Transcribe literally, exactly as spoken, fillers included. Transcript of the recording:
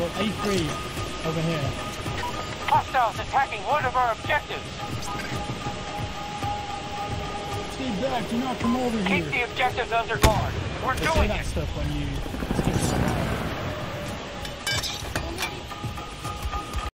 Well, A three over here. Hostiles attacking one of our objectives. Stay back, do not come over Keep here. Keep the objectives under guard. We're They say doing that it. stuff when you